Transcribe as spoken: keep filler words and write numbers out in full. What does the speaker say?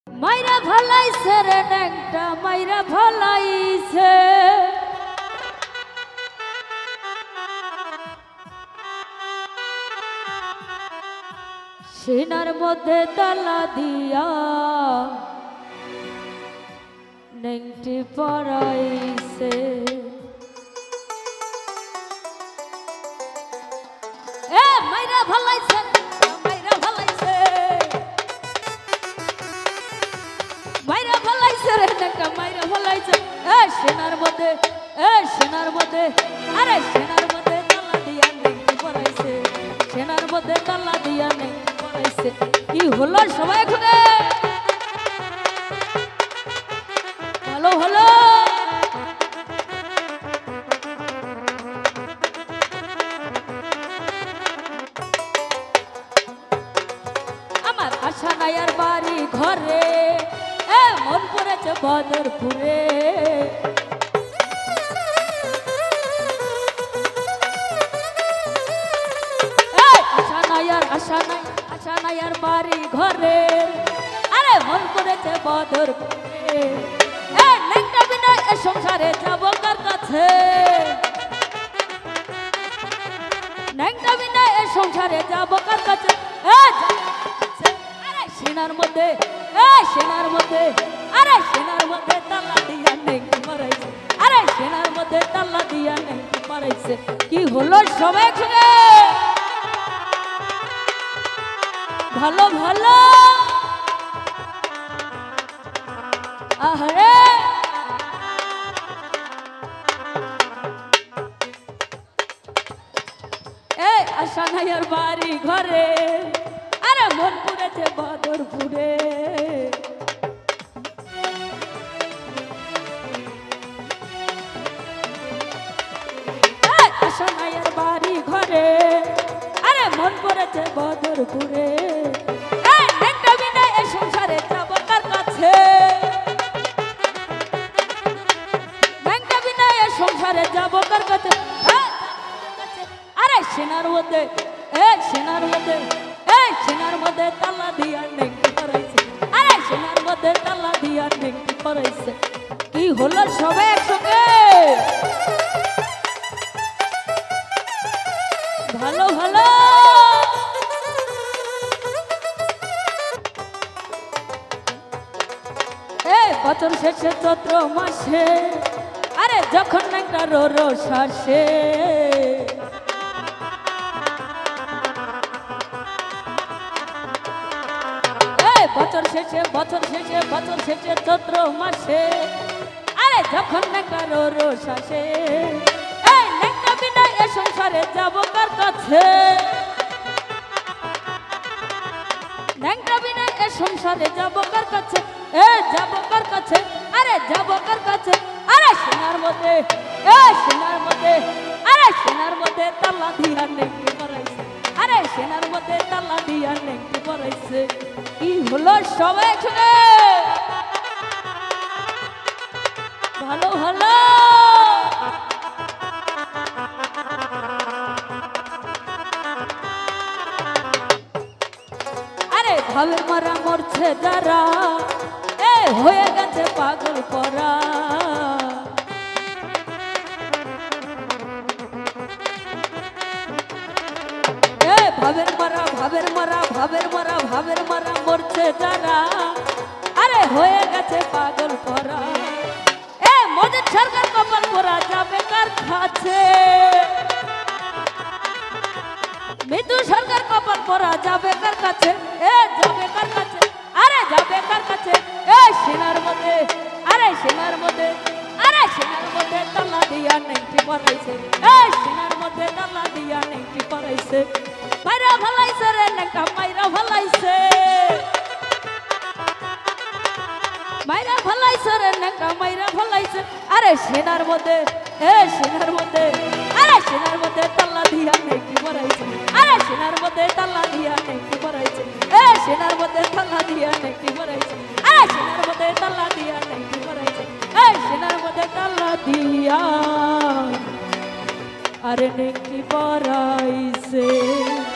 মাইরা ভালাইছে রে নেংটা মাইরা ভালাইছে সিনার মধ্যে তালা দিয়া নেংটি পরাইছে এ মাইরা ভালাইছে মাইরা ভালাইছে মাইরা ভালাইছে রে নেংটা মাইরা ভালাইছে এ সিনার মধ্যে এ সিনার মধ্যে আরে সিনার মধ্যে তালা দিয়া নেংটি পরাইছে সিনার মধ্যে তালা দিয়া নেংটি কি হলো সবাই এখানে ভালো ভালো আমার আশা নাই আর বাড়ি ঘরে এ মন পড়েছে বদরপুরে আশা নাই আর আশা নাই আশা নাই আর বাড়ি ঘরে আরে মন করেছে বদরপুরে এ নেংটা বিনা এ সংসারে যাব কার কাছে নেংটা বিনা এ সংসারে যাব কার কাছে এ আরে সিনার মধ্যে এ সিনার মধ্যে আরে সিনার মধ্যে তালা দিয়া নেংটি মারাইছে আরে সিনার মধ্যে তালা দিয়া নেংটি মারাইছে কি হলো সবাই একসঙ্গে ভালো ভালো আরে এ আশা নাই আর বাড়ি ঘরে আরে মন পুরেছে বদরপুরে আশা নাই আর বাড়ি ঘরে আরে মন পড়েছে বদরপুরে নেংটা বিনা এ সংসারে যাব কার কাছে নেংটা বিনা এ সংসারে যাব কার কাছে আরে সিনার মধ্যে এ সিনার মধ্যে এ সিনার মধ্যে তালা দিয়া নেংটি পরাইছে আরে সিনার মধ্যে তালা দিয়া নেংটি পরাইছে কি হলো সবাই একসঙ্গে ভালো ভালো এ বছর শেষে চৈত্র মাসে আরে যখন একটা রো রো শ্বাসে এ বছর শেষে বছর শেষে বছর শেষে চৈত্র মাসে আরে যখন একটা রো রো শ্বাসে এ সংসারে যাব কার কাছে নেংটা বিনা এ সংসারে যাব কার কাছে এ যাব কার কাছে আরে যাব কার কাছে আরে সিনার মধ্যে এ সিনার মধ্যে আরে সিনার মধ্যে তালা দিয়া নেংটি পরাইছে আরে সিনার মধ্যে তালা দিয়া নেংটি পরাইছে কি হলো সবাই একসঙ্গে ভালো ভালো ভাবের মারা মরছে যারা এ হয়ে গেছে পাগল পরা এ ভাবের মারা ভাবের মারা ভাবের মারা ভাবের মারা মরছে যারা আরে হয়ে গেছে পাগল পরা এ মোদের সরকার কপাল পরা যাবে কার কাছে মৃত্যু সরকার কপাল পরা যাবে কার কাছে এ যাবে কার কাছে আরে যাবে কার কাছে এ সিনার মধ্যে আরে সিনার মধ্যে আরে সিনার মধ্যে তালা দিয়া নেংটি পরাইছে এ সিনার মধ্যে তালা দিয়া নেংটি পরাইছে মাইরা ভালাইছে রে নেংটা মাইরা ভালাইছে মাইরা ভালাইছে রে নেংটা মাইরা ভালাইছে আরে সিনার মধ্যে এ সিনার মধ্যে আরে সিনার মধ্যে তালা দিয়া নেংটি পরাইছে আরে সিনার মধ্যে তালা দিয়া নেংটি পরাইছে এ সিনার মধ্যে তালা দিয়া নেংটি পরাইছে আরে সিনার মধ্যে তালা দিয়া নেংটি পরাইছে এ সিনার মধ্যে তালা দিয়া আরে নেংটি পরাইছে।